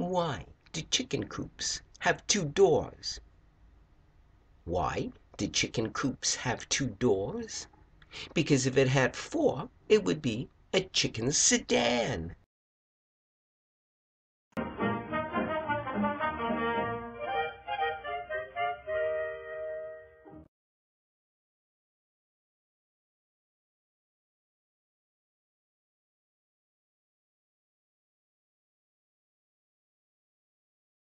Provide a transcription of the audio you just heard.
Why did chicken coops have two doors? Why did chicken coops have two doors? Because if it had four, it would be a chicken sedan.